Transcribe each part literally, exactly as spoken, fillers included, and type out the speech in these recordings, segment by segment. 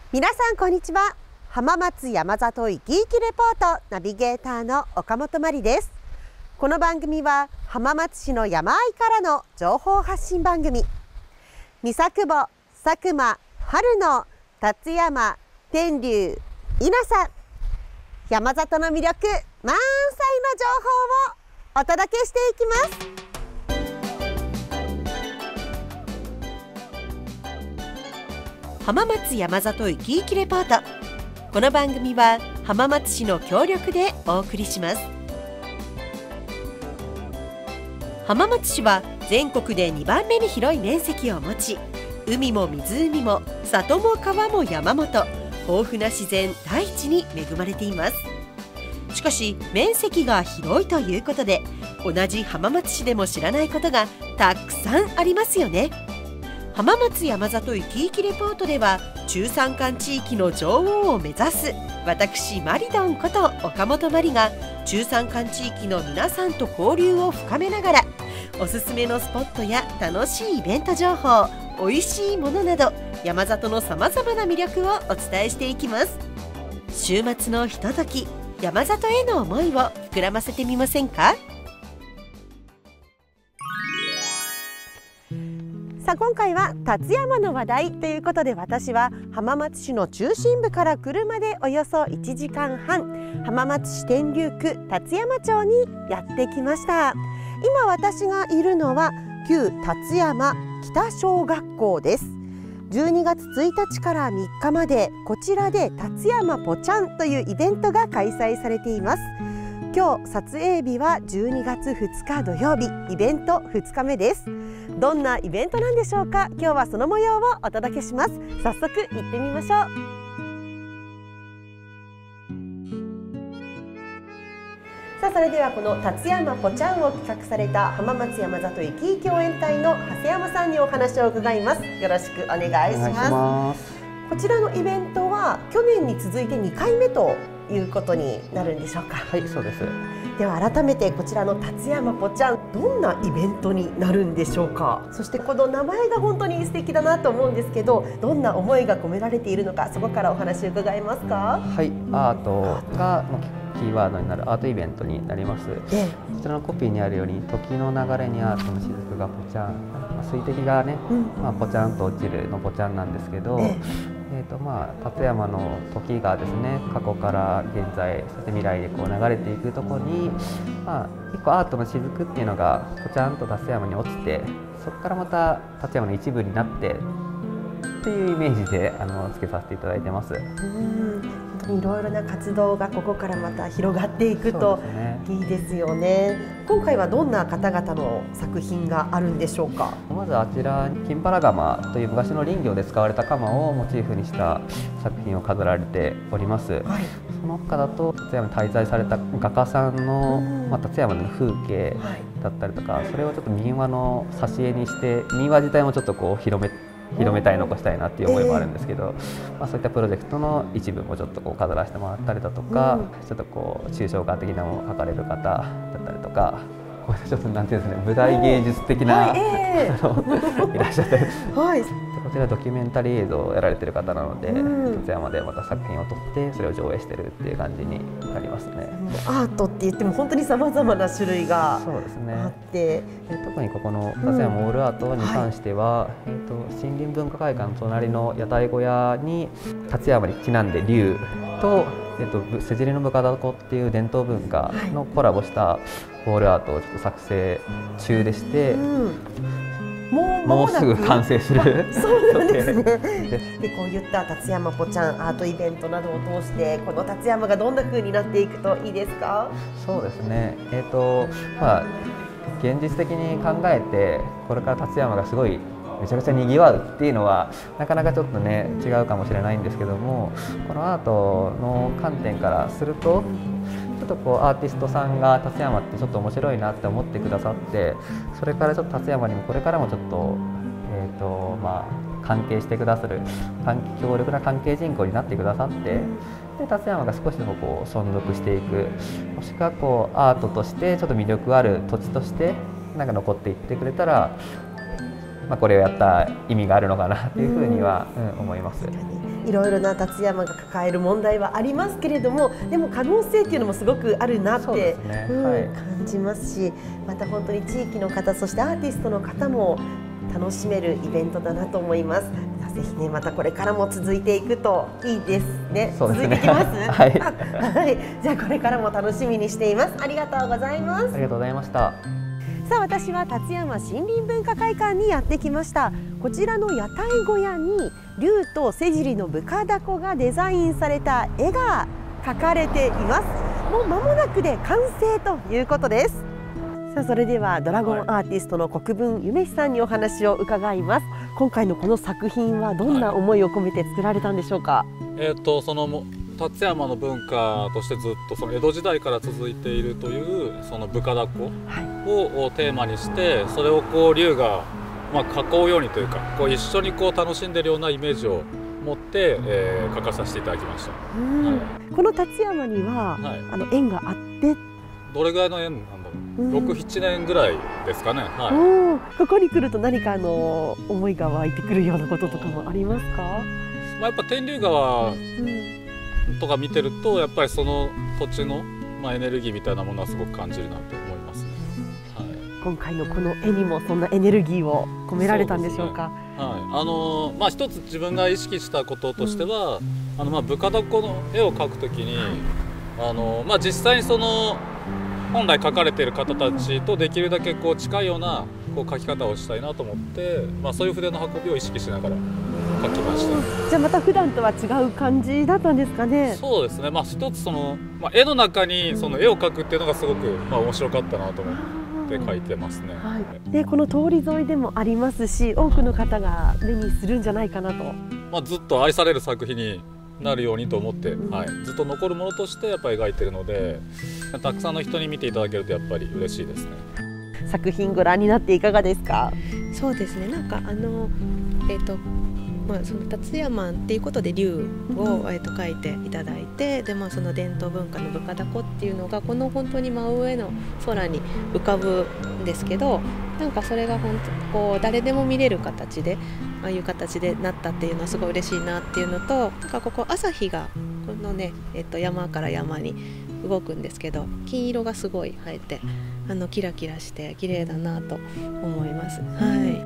皆さんこんにちは。浜松山里生き生きレポートナビゲーターの岡本真理です。この番組は浜松市の山あいからの情報発信番組。三佐久保、佐久間、春野、辰山、天竜、稲佐、山里の魅力満載の情報をお届けしていきます。浜松山里生き生きレポート。この番組は浜松市の協力でお送りします。浜松市は全国でにばんめに広い面積を持ち、海も湖も里も川も山もと豊富な自然大地に恵まれています。しかし面積が広いということで、同じ浜松市でも知らないことがたくさんありますよね。浜松山里生き生きレポートでは、中山間地域の女王を目指す私マリドンこと岡本真理が、中山間地域の皆さんと交流を深めながら、おすすめのスポットや楽しいイベント情報、おいしいものなど山里のさまざまな魅力をお伝えしていきます。週末のひととき、山里への思いを膨らませてみませんか？さあ今回は辰山の話題ということで、私は浜松市の中心部から車でおよそいちじかんはん、浜松市天竜区辰山町にやってきました。今私がいるのは旧辰山北小学校です。じゅうにがつついたちからみっかまで、こちらで辰山ぽちゃんというイベントが開催されています。今日撮影日はじゅうにがつふつか土曜日、イベントふつかめです。どんなイベントなんでしょうか。今日はその模様をお届けします。早速行ってみましょう。さあそれではこの辰山ぽちゃんを企画された浜松山里生き生き応援隊の長谷山さんにお話を伺います。よろしくお願いします。お願いします。こちらのイベントは去年に続いてにかいめということになるんでしょうか。 はい、そうです。 では改めてこちらの辰山ぽちゃん、どんなイベントになるんでしょうか。そしてこの名前が本当に素敵だなと思うんですけど、どんな思いが込められているのか、そこからお話を伺えますか。 はい、アートがキーワードになるアートイベントになります。 ええ、 こちらのコピーにあるように、時の流れにアートの雫がぽちゃん、まあ、水滴がね、うん、まあ、ぽちゃんと落ちるのぽちゃんなんですけど、えええーとまあ、辰山の時がですね、過去から現在、そして未来でこう流れていくところに、まあ、一個アートの雫っていうのがぽちゃんと辰山に落ちて、そこからまた辰山の一部になってっていうイメージであのつけさせていただいてます。 うん、いろいろな活動がここからまた広がっていくといいですよね。今回はどんな方々の作品があるんでしょうか。 まずあちら金原窯という昔の林業で使われた窯をモチーフにした作品を飾られております。はい、その他だと辰山に滞在された画家さんの、まあ、辰山の風景だったりとか、それをちょっと民話の挿絵にして民話自体もちょっとこう広め広めたい残したいなっていう思いもあるんですけど、えーまあ、そういったプロジェクトの一部もちょっとこう飾らせてもらったりだとか、うん、ちょっとこう抽象画的なものを描かれる方だったりとか、こうちょっとなんていうんですかね、舞台芸術的な、はいえー、いらっしゃって、はい、こちらドキュメンタリー映像をやられてる方なので、うん、辰山でまた作品を撮ってそれを上映してるっていう感じになりますね。 アートって言っても本当にさまざまな種類があって、そうですね、で特にここの辰山オールアートに関しては、うんはい、えーと森林文化会館の隣の屋台小屋に辰山にちなんで竜と、えーとせじりのぶかだこっていう伝統文化のコラボしたウォールアートをちょっと作成中でして、うん、もうもうすぐ完成する。 そうなんですね。でこういった辰山ぽちゃんアートイベントなどを通して、この辰山がどんな風になっていくといいですか。 そうですね、えーとまあ、現実的に考えてこれから辰山がすごいめちゃくちゃにぎわうっていうのはなかなかちょっとね違うかもしれないんですけども、このアートの観点からするとちょっとこうアーティストさんが辰山ってちょっと面白いなって思ってくださって、それからちょっと辰山にもこれからもちょっと、えーとまあ、関係してくださる強力な関係人口になってくださって、で辰山が少しでもこう存続していく、もしくはこうアートとしてちょっと魅力ある土地としてなんか残っていってくれたら、まあ、これをやった意味があるのかなというふうには、うん、思います。 いろいろな立山が抱える問題はありますけれども、でも可能性っていうのもすごくあるなって、ね、うんはい、感じますし、また本当に地域の方、そしてアーティストの方も楽しめるイベントだなと思います。ぜひね、またこれからも続いていくといいですね。 そうですね。 続いていきます。 はい。 はい。じゃあこれからも楽しみにしています。ありがとうございます。 ありがとうございました。 さあ、私は立山森林文化会館にやってきました。こちらの屋台小屋に竜と瀬尻のブカダコがデザインされた絵が描かれています。もう間もなくで完成ということです。さあ、それではドラゴンアーティストの国分夢志さんにお話を伺います。今回のこの作品はどんな思いを込めて作られたんでしょうか。はい、 えっ、ー、とその立山の文化としてずっとその江戸時代から続いているというそのブカダコをテーマにして、それをこう竜がまあ囲うようにというか、こう一緒にこう楽しんでいるようなイメージを持って、えー、描かさせていただきました。はい、 この立山には、はい、あの縁があって、 どれぐらいの縁なんだろう、ろく、ななねんぐらいですかね。はい、 ここに来ると何かあの思いが湧いてくるようなこととかもありますか。 まあ、やっぱ天竜川とか見てると、やっぱりその土地の、まあ、エネルギーみたいなものはすごく感じるなと思いますね。はい、 今回のこの絵にもそんなエネルギーを込められたんでしょうか。 そうですね。はい、あのまあ一つ自分が意識したこととしては、うん、あのまあブカダコの絵を描くときに、はい、あのまあ実際にその本来描かれている方たちとできるだけこう近いようなこう描き方をしたいなと思って、まあ、そういう筆の運びを意識しながら描きました。 じゃあまた普段とは違う感じだったんですかね。 そうですね、まあ、一つその、まあ、絵の中にその絵を描くっていうのがすごく、まあ、面白かったなと思って描いてますね。 はい、でこの通り沿いでもありますし、多くの方が目にするんじゃないかなと、 まあ、ずっと愛される作品になるようにと思って、はい、ずっと残るものとしてやっぱり描いてるので、たくさんの人に見ていただけるとやっぱり嬉しいですね。 作品ご覧になっていかがですか。 そうですね、なんかあのえっ、ー、とまあその立山っていうことで竜を、えー、と描いていただいて、でまあその伝統文化のブカダコっていうのがこの本当に真上の空に浮かぶんですけど、なんかそれが本当こう誰でも見れる形でああいう形でなったっていうのはすごい嬉しいなっていうのと、なんかここ朝日がこのね、えっと、山から山に動くんですけど、金色がすごい映えて、あのキラキラして綺麗だなと思います。はい、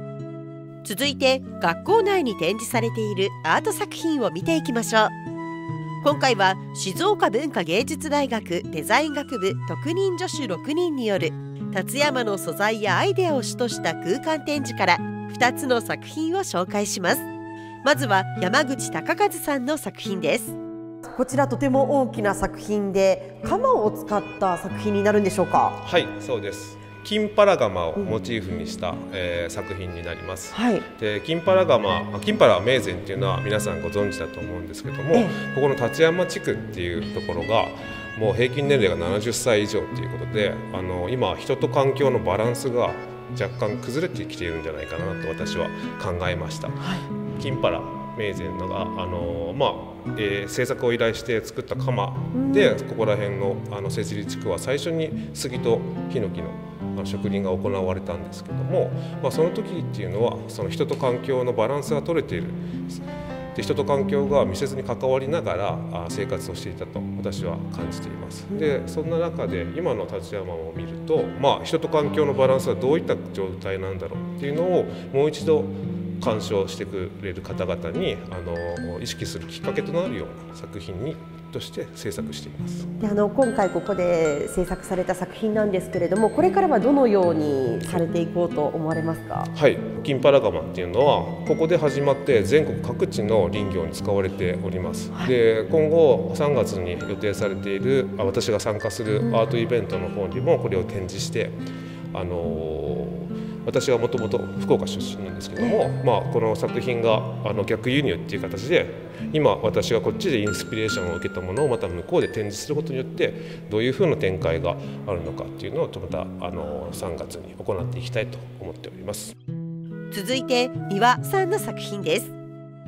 続いて学校内に展示されているアート作品を見ていきましょう。今回は静岡文化芸術大学デザイン学部特任助手ろくにんによる立山の素材やアイデアを主とした空間展示からふたつの作品を紹介します。まずは山口隆和さんの作品です。こちらとても大きな作品で、鎌を使った作品になるんでしょうか。 はい、そうです。金パラ鎌をモチーフにした、うんえー、作品になります。はい、で金パラ鎌、金パラ名前っていうのは皆さんご存知だと思うんですけども、ええ、ここの立山地区っていうところがもう平均年齢がななじゅっさい以上ということで、あの今人と環境のバランスが若干崩れてきているんじゃないかなと私は考えました。はい、金パラ名前のがあの、まあえー、制作を依頼して作った鎌で、ここら辺のあの瀬尻地区は最初に杉とヒノキの植林が行われたんですけども、まあ、その時っていうのはその人と環境のバランスが取れている、で人と環境が密接に関わりながら生活をしていたと私は感じています。でそんな中で今の立山を見ると、まあ、人と環境のバランスはどういった状態なんだろうっていうのをもう一度鑑賞してくれる方々にあの意識するきっかけとなるような作品にとして制作しています。 であの今回ここで制作された作品なんですけれども、これからはどのようにされていこうと思われますか。 はい、金パラ鎌っていうのはここで始まって全国各地の林業に使われております。はい、で今後さんがつに予定されているあ私が参加するアートイベントの方にもこれを展示して、あのー私はもともと福岡出身なんですけども、まあ、この作品があの逆輸入っていう形で今私がこっちでインスピレーションを受けたものをまた向こうで展示することによってどういうふうな展開があるのかっていうのをまたあのさんがつに行っていきたいと思っております。 続いて三輪さんの作品です。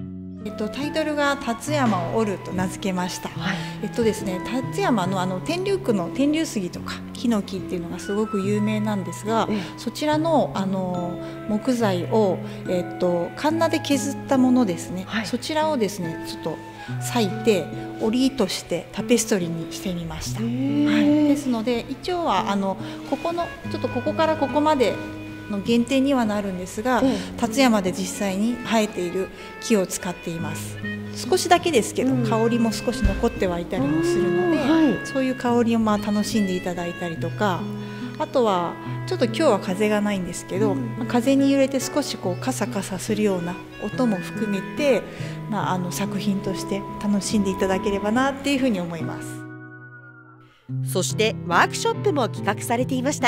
えっと、タイトルが辰山を折ると名付けました、はい、えっとですね、辰山のあの天竜区の天竜杉とかヒノキっていうのがすごく有名なんですが、そちらのあの木材を、えっと、カンナで削ったものですね、はい、そちらをですねちょっと裂いて織りとしてタペストリーにしてみました、はい、ですので一応はあのここのちょっとここからここまでの限定にはなるんですが、辰山で実際に生えている木を使っています。少しだけですけど、うん、香りも少し残ってはいたりもするので、はい、そういう香りをまあ楽しんでいただいたりとか、あとはちょっと今日は風がないんですけど、うん、風に揺れて少しこうカサカサするような音も含めて、まあ、あの作品として楽しんでいただければなっていうふうに思います。 そしてワークショップも企画されていました。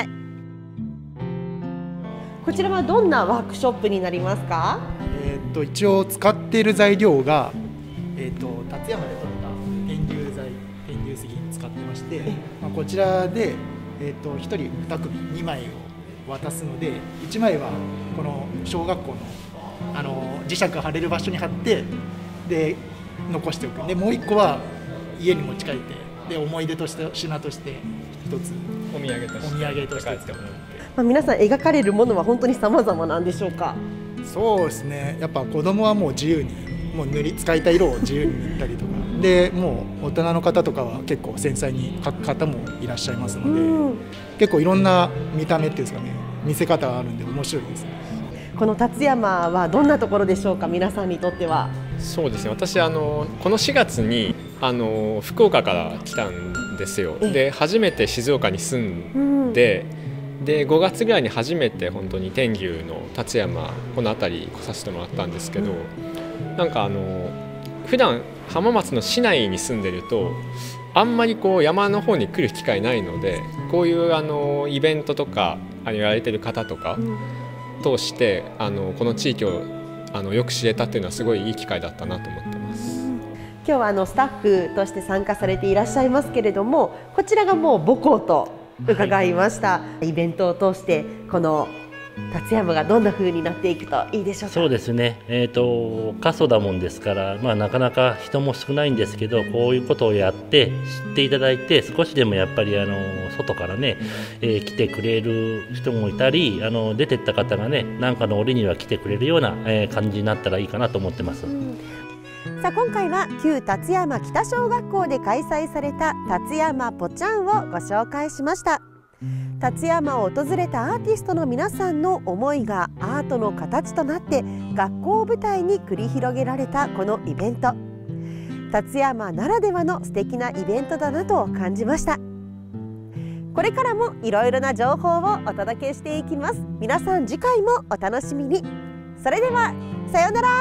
こちらはどんなワークショップになりますか？ えー、と一応使っている材料が、えー、と辰山で取った天竜材、天竜杉使ってまして、まあ、こちらで、えー、とひとりに組にまいを渡すので、いちまいはこの小学校の、あの磁石貼れる場所に貼ってで残しておく。でもういっこは家に持ち帰ってで思い出として品として一つお土産としてお土産として使ってもらって。 まあ、皆さん描かれるものは本当に様々なんでしょうか？ そうですね、やっぱ子供はもう自由にもう塗り使いたい色を自由に塗ったりとかで、もう大人の方とかは結構繊細に描く方もいらっしゃいますので、うん、結構いろんな見た目っていうんですかね、見せ方があるんで面白いですね。 この辰山はどんなところでしょうか、皆さんにとっては？ そうですね、私あのこのしがつにあの福岡から来たんですよ。で初めて静岡に住んで、うんでごがつぐらいに初めて本当に天竜の辰山この辺り来させてもらったんですけど、なんかあの普段浜松の市内に住んでるとあんまりこう山の方に来る機会ないので、こういうあのイベントとかやられてる方とか通してあのこの地域をあのよく知れたっていうのはすごいいい機会だったなと思ってます。 今日はあのスタッフとして参加されていらっしゃいますけれども、こちらがもう母校と伺いました、はい、イベントを通してこの辰山がどんな風になっていくといいでしょうか？ そうですね、えーと、過疎だもんですから、まあ、なかなか人も少ないんですけど、こういうことをやって知っていただいて、少しでもやっぱりあの外からね、えー、来てくれる人もいたり、あの出てった方がね、何かの折には来てくれるような、えー、感じになったらいいかなと思ってます。うん、 さあ今回は旧辰山北小学校で開催された辰山ぽちゃんをご紹介しました。辰山を訪れたアーティストの皆さんの思いがアートの形となって学校を舞台に繰り広げられたこのイベント、辰山ならではの素敵なイベントだなと感じました。これからもいろいろな情報をお届けしていきます。皆さん次回もお楽しみに。それではさようなら。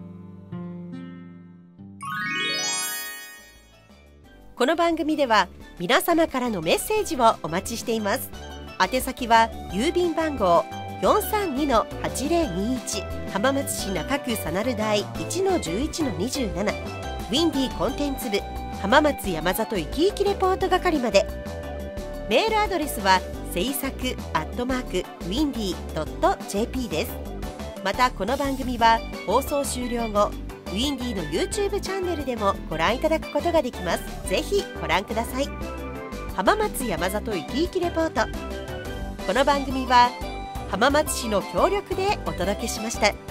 この番組では皆様からのメッセージをお待ちしています。宛先は郵便番号 よんさんにのはちぜろにいち 浜松市中区佐鳴台 いちのじゅういちのにじゅうなな ウィンディーコンテンツ部浜松山里いきいきレポート係まで。メールアドレスは制作アットマークウィンディードットジェーピー です。またこの番組は放送終了後ウィンディの YouTube チャンネルでもご覧いただくことができます。ぜひご覧ください。浜松山里いきいきレポート。この番組は浜松市の協力でお届けしました。